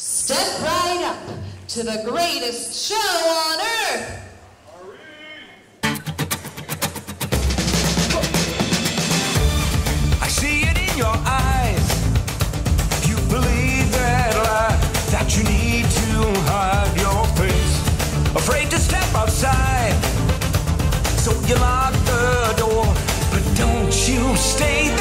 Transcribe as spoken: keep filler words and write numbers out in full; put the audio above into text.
Step right up to the greatest show on earth. I see it in your eyes. You believe that lie, that you need to hide your face, afraid to step outside. So you lock the door, but don't you stay there.